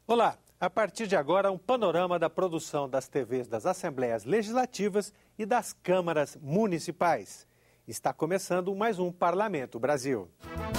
Olá, a partir de agora um panorama da produção das TVs das Assembleias Legislativas e das câmaras municipais. Está começando mais um Parlamento Brasil.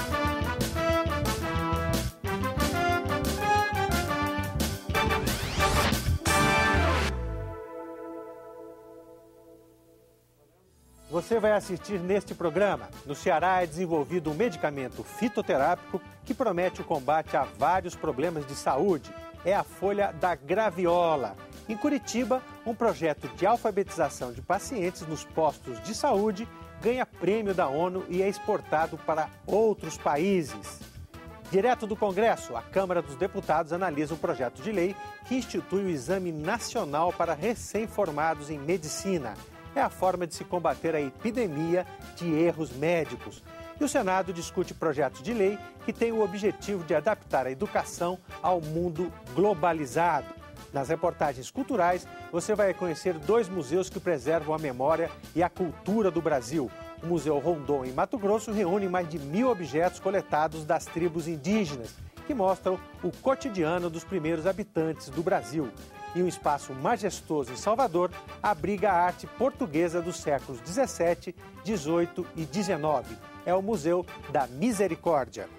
Você vai assistir neste programa. No Ceará é desenvolvido um medicamento fitoterápico que promete o combate a vários problemas de saúde. É a folha da graviola. Em Curitiba, um projeto de alfabetização de pacientes nos postos de saúde ganha prêmio da ONU e é exportado para outros países. Direto do Congresso, a Câmara dos Deputados analisa um projeto de lei que institui o Exame Nacional para recém-formados em medicina. É a forma de se combater a epidemia de erros médicos. E o Senado discute projetos de lei que têm o objetivo de adaptar a educação ao mundo globalizado. Nas reportagens culturais, você vai conhecer 2 museus que preservam a memória e a cultura do Brasil. O Museu Rondon, em Mato Grosso, reúne mais de 1000 objetos coletados das tribos indígenas, que mostram o cotidiano dos primeiros habitantes do Brasil. E um espaço majestoso em Salvador abriga a arte portuguesa dos séculos 17, 18 e 19. É o Museu da Misericórdia.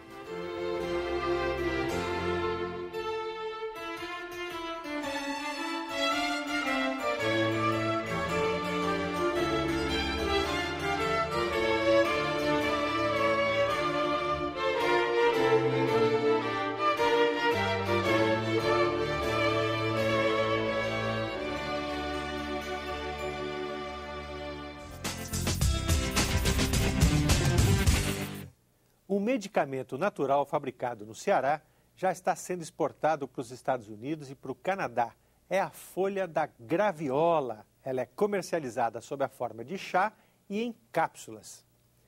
Um medicamento natural fabricado no Ceará já está sendo exportado para os Estados Unidos e para o Canadá. É a folha da graviola. Ela é comercializada sob a forma de chá e em cápsulas.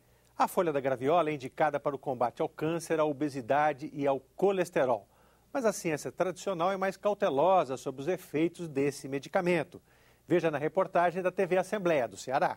A folha da graviola é indicada para o combate ao câncer, à obesidade e ao colesterol. Mas a ciência tradicional é mais cautelosa sobre os efeitos desse medicamento. Veja na reportagem da TV Assembleia do Ceará.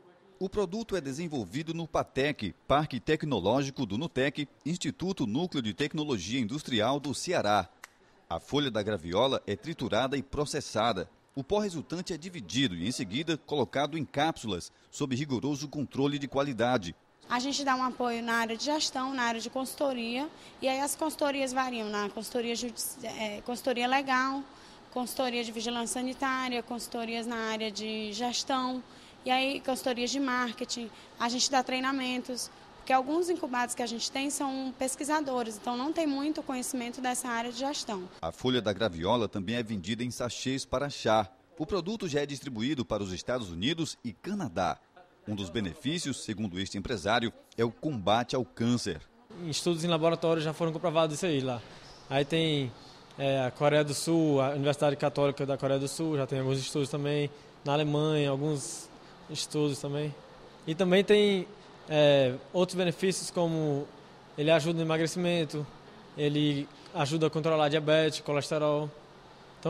O produto é desenvolvido no PATEC, Parque Tecnológico do NUTEC, Instituto Núcleo de Tecnologia Industrial do Ceará. A folha da graviola é triturada e processada. O pó resultante é dividido e, em seguida, colocado em cápsulas, sob rigoroso controle de qualidade. A gente dá um apoio na área de gestão, na área de consultoria, e aí as consultorias variam na consultoria legal, consultoria de vigilância sanitária, consultorias na área de gestão, e aí consultorias de marketing. A gente dá treinamentos, porque alguns incubados que a gente tem são pesquisadores, então não tem muito conhecimento dessa área de gestão. A folha da graviola também é vendida em sachês para chá. O produto já é distribuído para os Estados Unidos e Canadá. Um dos benefícios, segundo este empresário, é o combate ao câncer. Estudos em laboratório já foram comprovados isso aí lá. Aí tem a Coreia do Sul, a Universidade Católica da Coreia do Sul, já tem alguns estudos também. Na Alemanha, alguns estudos também. E também tem outros benefícios, como ele ajuda no emagrecimento, ele ajuda a controlar diabetes, colesterol. Então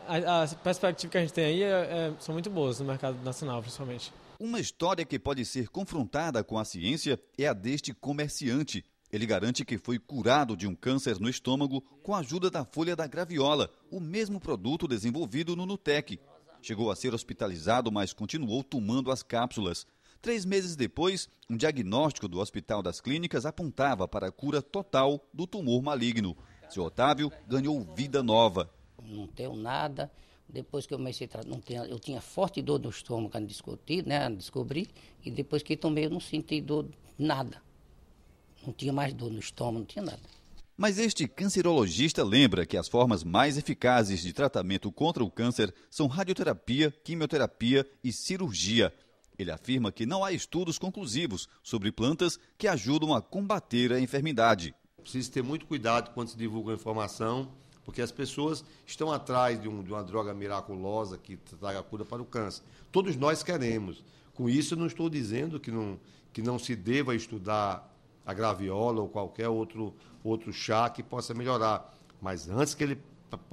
a perspectiva que a gente tem aí são muito boas no mercado nacional, principalmente. Uma história que pode ser confrontada com a ciência é a deste comerciante. Ele garante que foi curado de um câncer no estômago com a ajuda da folha da graviola, o mesmo produto desenvolvido no NUTEC. Chegou a ser hospitalizado, mas continuou tomando as cápsulas. 3 meses depois, um diagnóstico do Hospital das Clínicas apontava para a cura total do tumor maligno. Seu Otávio ganhou vida nova. Não tenho nada. Depois que eu comecei a tratar, eu tinha forte dor no estômago quando descobri, e depois que tomei eu não senti dor, nada. Não tinha mais dor no estômago, não tinha nada. Mas este cancerologista lembra que as formas mais eficazes de tratamento contra o câncer são radioterapia, quimioterapia e cirurgia. Ele afirma que não há estudos conclusivos sobre plantas que ajudam a combater a enfermidade. Precisa ter muito cuidado quando se divulga a informação, porque as pessoas estão atrás de uma droga miraculosa que traga cura para o câncer. Todos nós queremos. Com isso, eu não estou dizendo que não se deva estudar a graviola ou qualquer outro chá que possa melhorar. Mas antes que ele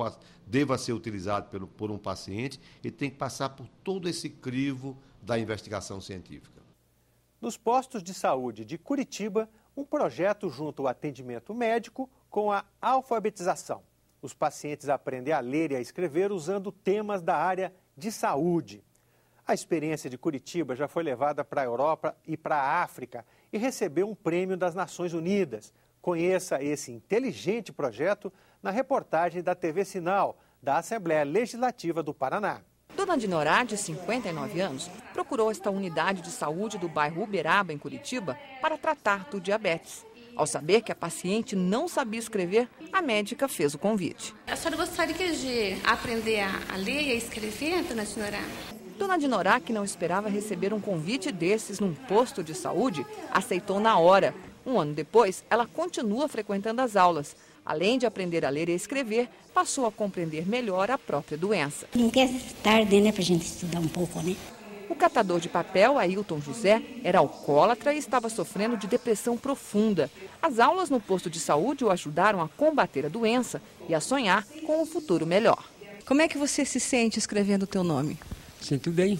deva ser utilizado por um paciente, ele tem que passar por todo esse crivo da investigação científica. Nos postos de saúde de Curitiba, um projeto junto ao atendimento médico com a alfabetização. Os pacientes aprendem a ler e a escrever usando temas da área de saúde. A experiência de Curitiba já foi levada para a Europa e para a África e recebeu um prêmio das Nações Unidas. Conheça esse inteligente projeto na reportagem da TV Sinal, da Assembleia Legislativa do Paraná. Dona Dinorá, de 59 anos, procurou esta unidade de saúde do bairro Uberaba, em Curitiba, para tratar do diabetes. Ao saber que a paciente não sabia escrever, a médica fez o convite. A senhora gostaria de aprender a ler e a escrever, Dona Dinorá? Dona Dinorá, que não esperava receber um convite desses num posto de saúde, aceitou na hora. Um ano depois, ela continua frequentando as aulas. Além de aprender a ler e escrever, passou a compreender melhor a própria doença. Nunca é tarde, né, para a gente estudar um pouco, né? O catador de papel, Ailton José, era alcoólatra e estava sofrendo de depressão profunda. As aulas no posto de saúde o ajudaram a combater a doença e a sonhar com um futuro melhor. Como é que você se sente escrevendo o teu nome? Sinto bem.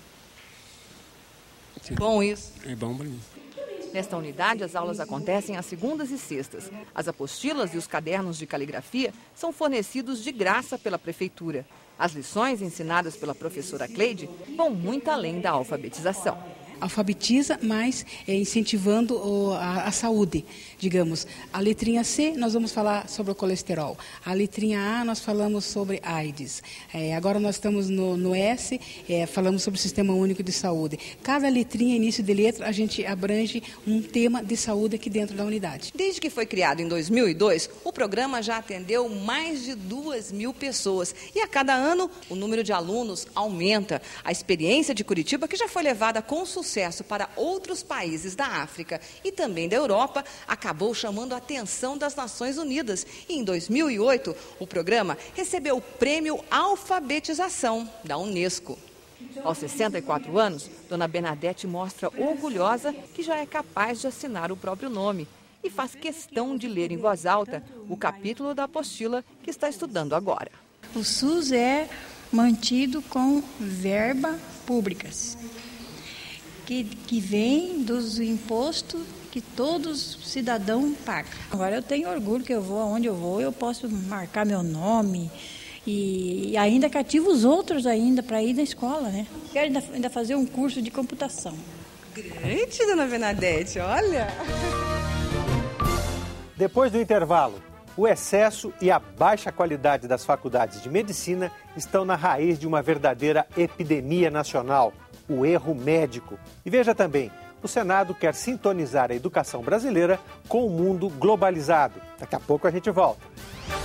Bom isso? É bom para mim. Nesta unidade, as aulas acontecem às segundas e sextas. As apostilas e os cadernos de caligrafia são fornecidos de graça pela prefeitura. As lições ensinadas pela professora Cleide vão muito além da alfabetização. Alfabetiza, mas incentivando a saúde. Digamos, a letrinha C, nós vamos falar sobre o colesterol. A letrinha A, nós falamos sobre AIDS. Agora nós estamos no S, falamos sobre o Sistema Único de Saúde. Cada letrinha, início de letra, a gente abrange um tema de saúde aqui dentro da unidade. Desde que foi criado em 2002, o programa já atendeu mais de 2.000 pessoas. E a cada ano, o número de alunos aumenta. A experiência de Curitiba, que já foi levada com sucesso para outros países da África e também da Europa, acabou chamando a atenção das Nações Unidas. E em 2008, o programa recebeu o Prêmio Alfabetização da Unesco. Aos 64 anos, Dona Bernadette mostra orgulhosa que já é capaz de assinar o próprio nome e faz questão de ler em voz alta o capítulo da apostila que está estudando agora. O SUS é mantido com verba públicas, que vem dos impostos que todos cidadãos pagam. Agora eu tenho orgulho que eu vou aonde eu vou, eu posso marcar meu nome e ainda cativo os outros ainda para ir na escola, né? Quero ainda fazer um curso de computação. Grande, Dona Bernadette, olha! Depois do intervalo, o excesso e a baixa qualidade das faculdades de medicina estão na raiz de uma verdadeira epidemia nacional, o erro médico. E veja também, o Senado quer sintonizar a educação brasileira com o mundo globalizado. Daqui a pouco a gente volta.